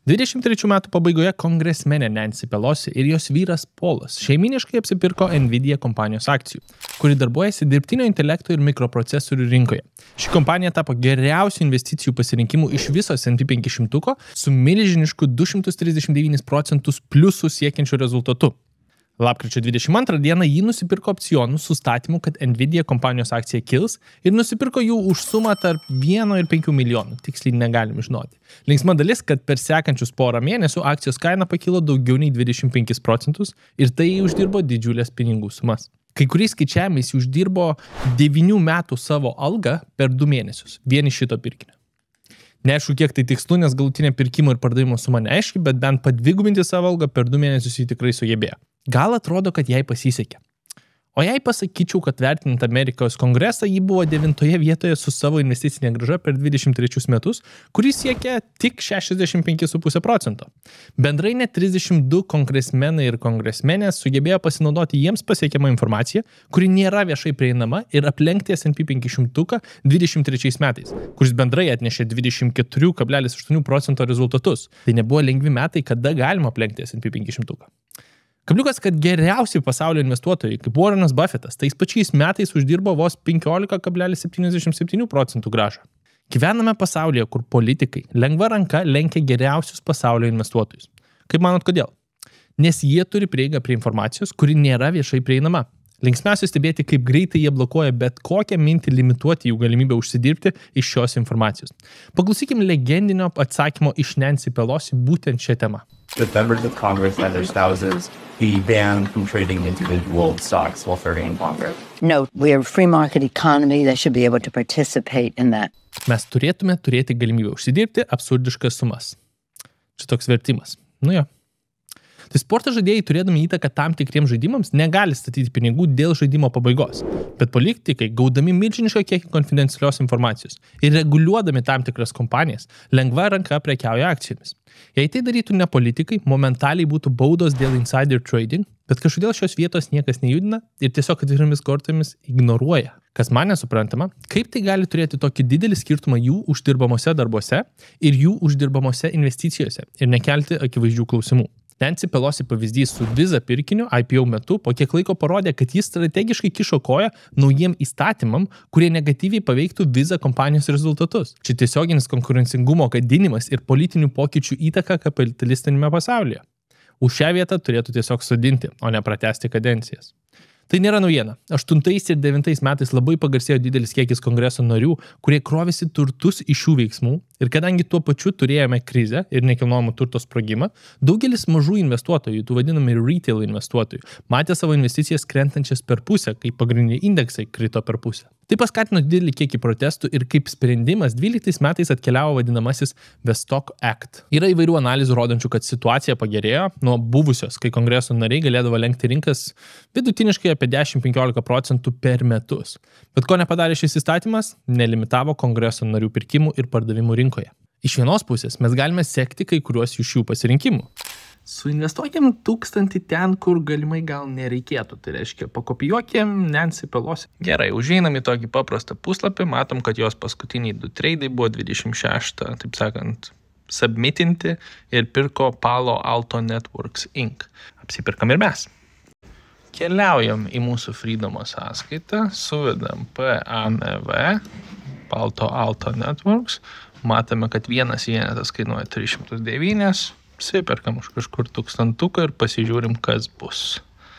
23 metų pabaigoje kongresmenė Nancy Pelosi ir jos vyras Paulas šeiminiškai apsipirko Nvidia kompanijos akcijų, kuri darbuojasi dirbtinio intelekto ir mikroprocesorių rinkoje. Ši kompanija tapo geriausių investicijų pasirinkimų iš viso S&P 500 su milžinišku 239% pliusų siekiančiu rezultatu. Lapkričio 22 dieną jį nusipirko opcionų su statymu, kad Nvidia kompanijos akcija kils ir nusipirko jų už sumą tarp 1 ir 5 milijonų, tiksliai negalim žinoti. Linksma dalis, kad per sekančius porą mėnesių akcijos kaina pakilo daugiau nei 25% ir tai uždirbo didžiulės pinigų sumas. Kai kuriais skaičiavimais uždirbo 9 metų savo algą per 2 mėnesius, vien iš šito pirkinio. Neaišku, kiek tai tikslu, nes galutinė pirkimo ir pardavimo suma neaiški, bet bent padvigubinti savo algą per 2 mėnesius jį tikrai sugebėjo. Gal atrodo, kad jai pasisekė. O jei pasakyčiau, kad vertinant Amerikos kongresą, ji buvo 9 vietoje su savo investicinė grąža per 23 metus, kuris siekia tik 65,5%. Bendrai net 32 kongresmenai ir kongresmenės sugebėjo pasinaudoti jiems pasiekiamą informaciją, kuri nėra viešai prieinama ir aplenkti S&P 500 23 metais, kuris bendrai atnešė 24,8% rezultatus. Tai nebuvo lengvi metai, kada galima aplenkti S&P 500. Kabliukas, kad geriausi pasaulio investuotojai, kaip Warrenas Buffettas, tais pačiais metais uždirbo vos 15,77% grąžą. Gyvename pasaulyje, kur politikai lengva ranka lenkia geriausius pasaulio investuotojus. Kaip manot, kodėl? Nes jie turi prieigą prie informacijos, kuri nėra viešai prieinama. Linksmiausia stebėti, kaip greitai jie blokuoja bet kokią mintį limituoti jų galimybę užsidirbti iš šios informacijos. Paklausykime legendinio atsakymo iš Nancy Pelosi būtent šią temą. The members of Congress and their spouses be banned from trading individual stocks while serving in Congress. No, we are a free market economy. They should be able to participate in that. Mes turėtume turėti galimybę užsidirbti absurdiškas sumas. Čia toks vertimas. Nu jo. Tai sporto žaidėjai turėdami įtaką tam tikriems žaidimams negali statyti pinigų dėl žaidimo pabaigos, bet politikai, gaudami milžinišką kiekį konfidencialios informacijos ir reguliuodami tam tikras kompanijas, lengva ranka prekiauja akcijomis. Jei tai darytų ne politikai, momentaliai būtų baudos dėl insider trading, bet kažkodėl šios vietos niekas nejudina ir tiesiog atviromis kortomis ignoruoja. Kas man nesuprantama, kaip tai gali turėti tokį didelį skirtumą jų uždirbamose darbuose ir jų uždirbamose investicijose ir nekelti akivaizdžių klausimų. Nancy Pelosi pavyzdys su Visa pirkiniu IPO metu po kiek laiko parodė, kad jis strategiškai kišo koją naujiem įstatymam, kurie negatyviai paveiktų Visa kompanijos rezultatus. Čia tiesioginis konkurencingumo gadinimas ir politinių pokyčių įtaka kapitalistinėme pasaulyje. Už šią vietą turėtų tiesiog sodinti, o ne pratęsti kadencijas. Tai nėra naujiena. 8 ir 9 metais labai pagarsėjo didelis kiekis kongreso narių, kurie krovėsi turtus iš šių veiksmų ir kadangi tuo pačiu turėjome krizę ir nekilnojamo turto sprogimą, daugelis mažų investuotojų, tų vadinami retail investuotojų, matė savo investicijas krentančias per pusę, kai pagrindiniai indeksai krito per pusę. Tai paskatino didelį kiekį protestų ir kaip sprendimas 12 metais atkeliavo vadinamasis The Stock Act. Yra įvairių analizų rodančių, kad situacija pagerėjo nuo buvusios, kai kongreso nariai galėdavo lenkti rinkas vidutiniškai apie 10-15% per metus. Bet ko nepadarė šis įstatymas, nelimitavo kongreso narių pirkimų ir pardavimų rinkoje. Iš vienos pusės mes galime sekti kai kuriuos iš jų pasirinkimų. Suinvestuokim 1000 ten, kur galimai gal nereikėtų. Tai reiškia, pakopijuokim Nancy Pelosi. Gerai, užeinam į tokį paprastą puslapį, matom, kad jos paskutiniai 2 treidai buvo 26, taip sakant, submitinti ir pirko Palo Alto Networks Inc. Apsipirkam ir mes. Keliaujam į mūsų Freedomo sąskaitą, suvedam PANV, Palo Alto Networks, matome, kad vienas vienetas kainuoja 309, perkam už kažkur 1000 ir pasižiūrim, kas bus.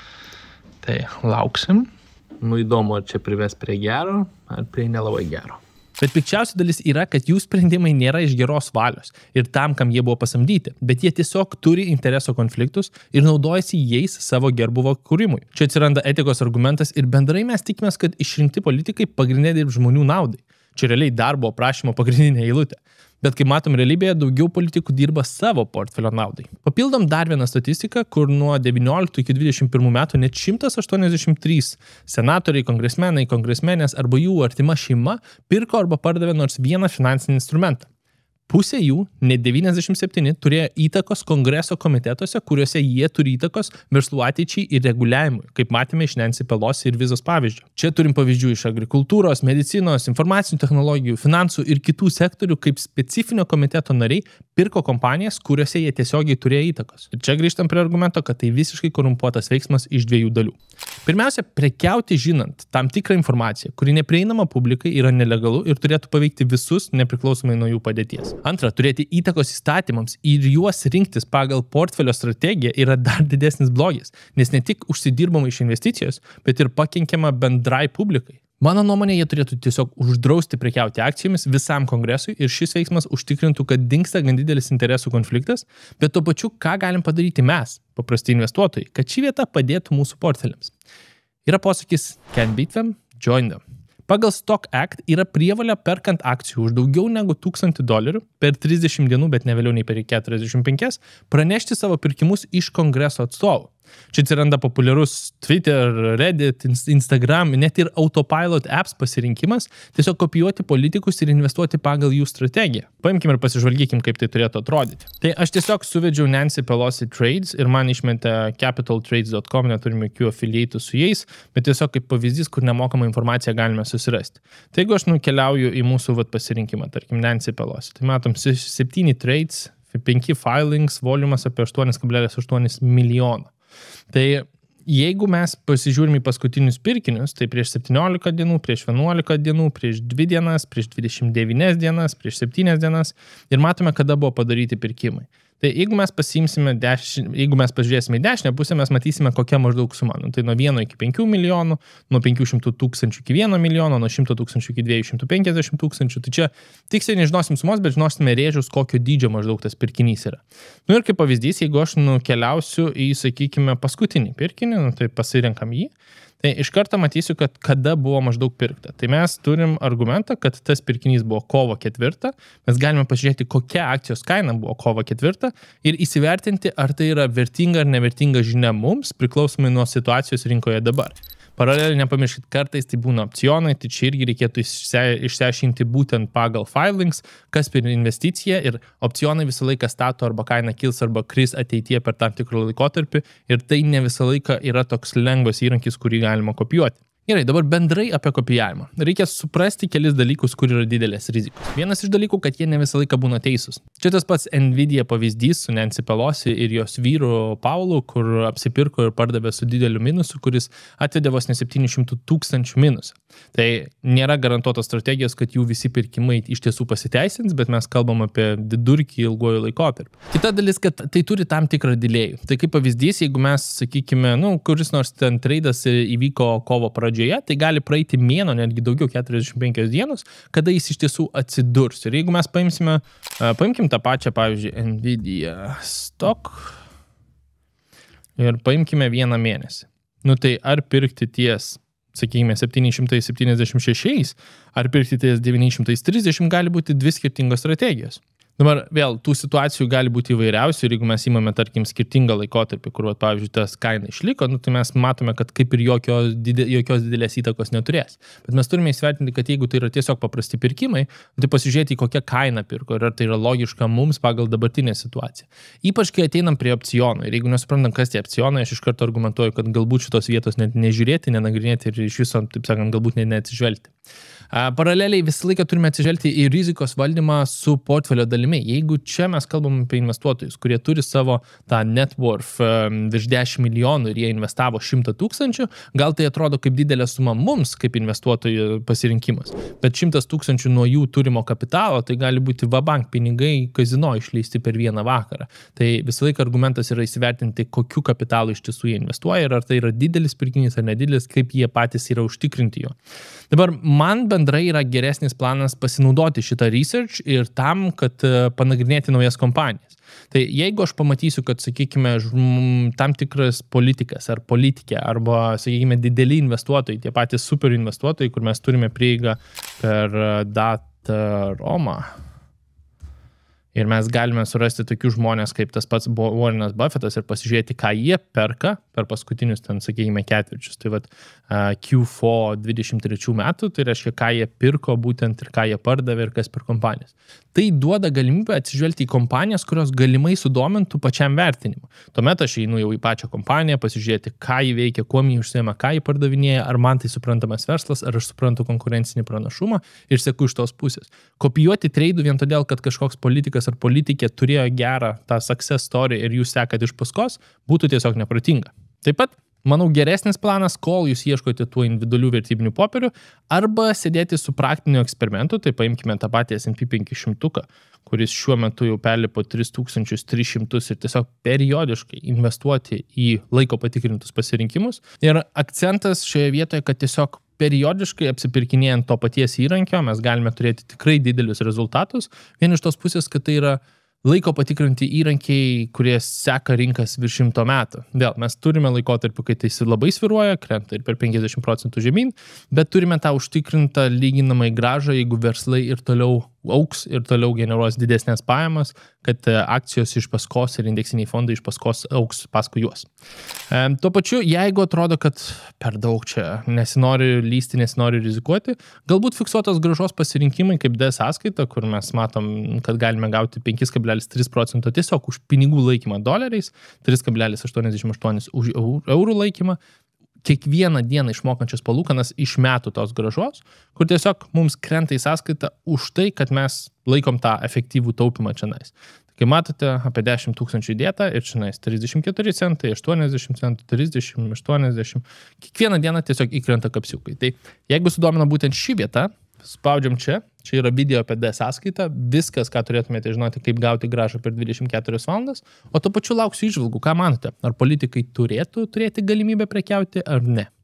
Tai lauksim. Nu įdomu, ar čia prives prie gero, ar prie nelabai gero. Bet pikčiausia dalis yra, kad jų sprendimai nėra iš geros valios ir tam, kam jie buvo pasamdyti, bet jie tiesiog turi intereso konfliktus ir naudojasi jais savo gerbuvo kūrimui. Čia atsiranda etikos argumentas ir bendrai mes tikimės, kad išrinkti politikai pagrindinė dirb žmonių naudai. Čia realiai darbo aprašymo pagrindinė eilutė. Bet kaip matom realybėje, daugiau politikų dirba savo portfelio naudai. Papildom dar vieną statistiką, kur nuo 19 iki 21 metų net 183 senatoriai, kongresmenai, kongresmenės arba jų artima šeima pirko arba pardavė nors vieną finansinį instrumentą. pusė jų, net 97, turėjo įtakos kongreso komitetuose, kuriuose jie turi įtakos verslų ateičiai ir reguliavimui, kaip matėme iš Nancy Pelosi ir Vizos pavyzdžio. Čia turim pavyzdžių iš agrikultūros, medicinos, informacinių technologijų, finansų ir kitų sektorių, kaip specifinio komiteto nariai pirko kompanijas, kuriuose jie tiesiogiai turėjo įtakos. Ir čia grįžtam prie argumento, kad tai visiškai korumpuotas veiksmas iš dviejų dalių. Pirmiausia, prekiauti žinant tam tikrą informaciją, kuri neprieinama publikai, yra nelegalu ir turėtų paveikti visus nepriklausomai nuo jų padėties. Antra, turėti įtakos įstatymams ir juos rinktis pagal portfelio strategiją yra dar didesnis blogis, nes ne tik užsidirbama iš investicijos, bet ir pakenkiama bendrai publikai. Mano nuomonė, jie turėtų tiesiog uždrausti prekiauti akcijomis visam kongresui ir šis veiksmas užtikrintų, kad dingsta gan didelis interesų konfliktas, bet tuo pačiu, ką galim padaryti mes, paprasti investuotojai, kad ši vieta padėtų mūsų portfeliams. Yra posakis "Can't beat them, join them". Pagal Stock Act yra prievolė perkant akcijų už daugiau negu $1000 per 30 dienų, bet ne vėliau nei per 45, pranešti savo pirkimus iš kongreso atstovų. Čia atsiranda populiarus Twitter, Reddit, Instagram, net ir autopilot apps pasirinkimas, tiesiog kopijuoti politikus ir investuoti pagal jų strategiją. Paimkim ir pasižvalgykim, kaip tai turėtų atrodyti. Tai aš tiesiog suvedžiau Nancy Pelosi Trades ir man išmetė capitaltrades.com, neturime jokių afiliatų su jais, bet tiesiog kaip pavyzdys, kur nemokamą informaciją galime susirasti. Tai jeigu aš nukeliauju į mūsų pasirinkimą, tarkim Nancy Pelosi, tai matom 7 trades, 5 filings, volumas apie 8,8 milijono. Tai jeigu mes pasižiūrime į paskutinius pirkinius, tai prieš 17 dienų, prieš 11 dienų, prieš 2 dienas, prieš 29 dienas, prieš 7 dienas ir matome, kada buvo padaryti pirkimai. Tai jeigu mes pažiūrėsime į dešinę pusę, mes matysime, kokia maždaug suma. Tai nuo 1 iki 5 milijonų, nuo 500 tūkstančių iki 1 milijono, nuo 100 tūkstančių iki 250 tūkstančių. Tai čia tiksliai nežinosim sumos, bet žinosime rėžius, kokio dydžio maždaug tas pirkinys yra. Ir kaip pavyzdys, jeigu aš nukeliausiu į, sakykime, paskutinį pirkinį, tai pasirenkam jį, tai iš karto matysiu, kad kada buvo maždaug pirkta. Tai mes turim argumentą, kad tas pirkinys buvo kovo 4, mes galime pažiūrėti, kokia akcijos kaina buvo kovo 4 ir įsivertinti, ar tai yra vertinga ar nevertinga žinia mums, priklausomai nuo situacijos rinkoje dabar. Paraleliai nepamirškit, kartais tai būna opcionai, tai čia irgi reikėtų išsiaiškinti būtent pagal filings, kas per investiciją ir opcionai visą laiką stato arba kaina kils arba kris ateityje per tam tikrą laikotarpį ir tai ne visą laiką yra toks lengvas įrankis, kurį galima kopijuoti. Gerai, dabar bendrai apie kopijavimą. Reikia suprasti kelis dalykus, kur yra didelės rizikos. Vienas iš dalykų, kad jie ne visą laiką būna teisūs. Čia tas pats Nvidia pavyzdys su Nancy Pelosi ir jos vyru Paulu, kur apsipirko ir pardavė su dideliu minusu, kuris atvedė vos ne 700 tūkstančių minusą. Tai nėra garantuotos strategijos, kad jų visi pirkimai iš tiesų pasiteisins, bet mes kalbam apie vidurkį ilguoju laikotarpiu. Kita dalis, kad tai turi tam tikrą delėjų. Tai kaip pavyzdys, jeigu mes, sakykime, kuris nors ten tradas įvyko kovo pradžioje, tai gali praeiti mėno, netgi daugiau 45 dienos, kada jis iš tiesų atsidurs. Ir jeigu mes paimkim tą pačią, pavyzdžiui, Nvidia stock ir paimkime vieną mėnesį. Tai ar pirkti ties, sakykime, 776, ar pirkti ties 930 gali būti dvi skirtingos strategijos. Dabar vėl, tų situacijų gali būti įvairiausių ir jeigu mes įmame, tarkim, skirtingą laikotarpį, kur, pavyzdžiui, tas kaina išliko, tai mes matome, kad kaip ir jokios didelės įtakos neturės. Bet mes turime įsvertinti, kad jeigu tai yra tiesiog paprasti pirkimai, tai pasižiūrėti, kokią kainą pirko ir ar tai yra logiška mums pagal dabartinę situaciją. Ypač, kai ateinam prie opcionų ir jeigu nesuprantam, kas tie opcionai, aš iš karto argumentuoju, kad galbūt šitos vietos net nežiūrėti, nenagrinėti ir iš viso, taip sakant, galbūt net neatsižvelgti. Paraleliai visą laiką turime atsižvelgti į rizikos valdymą su portfelio dalimi. Jeigu čia mes kalbam apie investuotojus, kurie turi savo tą net worth virš 10 milijonų ir jie investavo 100 tūkstančių, gal tai atrodo kaip didelė suma mums, kaip investuotojų pasirinkimas. Bet 100 tūkstančių nuo jų turimo kapitalo, tai gali būti vabank pinigai kazino išleisti per vieną vakarą. Tai visą laiką argumentas yra įsivertinti, kokiu kapitalu iš tiesų jie investuoja ir ar tai yra didelis pirkinys ar nedidelis, kaip jie patys yra užtikrinti jo. Dabar man bendrai yra geresnis planas pasinaudoti šitą research ir tam, kad panagrinėti naujas kompanijas. Tai jeigu aš pamatysiu, kad, sakykime, tam tikras politikas ar politikė arba, sakykime, dideli investuotojai, tie patys super investuotojai, kur mes turime prieigą per Dataroma. Ir mes galime surasti tokius žmonės kaip tas pats Warrenas Buffettas ir pasižiūrėti, ką jie perka per paskutinius, ten, sakykime, ketvirčius. Tai vat Q4 23 metų, tai reiškia, ką jie pirko būtent ir ką jie pardavė ir kas per kompanijas. Tai duoda galimybę atsižvelgti į kompanijas, kurios galimai sudomintų pačiam vertinimu. Tuomet aš einu jau į pačią kompaniją, pasižiūrėti, ką jį veikia, kuo jį užsiema, ką jį pardavinėja, ar man tai suprantamas verslas, ar aš suprantu konkurencinį pranašumą ir seku iš tos pusės. Kopijuoti treidų vien todėl, kad kažkoks politikas ar politikė turėjo gerą tą success story ir jūs sekat iš paskos, būtų tiesiog neprotinga. Taip pat, manau, geresnis planas, kol jūs ieškote tų individualių vertybinių popierių, arba sėdėti su praktiniu eksperimentu, tai paimkime tą patį S&P 500, kuris šiuo metu jau perlipo 3300 ir tiesiog periodiškai investuoti į laiko patikrintus pasirinkimus. Ir akcentas šioje vietoje, kad tiesiog periodiškai apsipirkinėjant to paties įrankio, mes galime turėti tikrai didelius rezultatus. Vien iš tos pusės, kad tai yra laiko patikrinti įrankiai, kurie seka rinkas virš 100 metų. Vėl, mes turime laikotarpį, kai tai labai sviruoja, krenta ir per 50% žemyn, bet turime tą užtikrintą lyginamai grąžą, jeigu verslai ir toliau auks ir toliau generuos didesnės pajamas, kad akcijos iš paskos ir indeksiniai fondai iš paskos auks paskui juos. Tuo pačiu, jeigu atrodo, kad per daug čia nesinori lysti, nesinori rizikuoti, galbūt fiksuotos grąžos pasirinkimai kaip D sąskaita, kur mes matom, kad galime gauti 5,3% tiesiog už pinigų laikymą doleriais, 3,88 už eurų laikymą, kiekvieną dieną išmokančias palūkanas iš metų tos grąžos, kur tiesiog mums krenta į sąskaitą už tai, kad mes laikom tą efektyvų taupimą čianais. Kai matote, apie 10 000 įdėta ir čianais 34 centai, 80 centų, 30, 80, kiekvieną dieną tiesiog įkrenta kapsiukai. Tai jeigu sudomina būtent ši vieta, spaudžiam čia yra video apie D sąskaitą, viskas, ką turėtumėte žinoti, kaip gauti grąžą per 24 valandas, o tuo pačiu lauksiu įžvalgų, ką manote, ar politikai turėtų turėti galimybę prekiauti ar ne.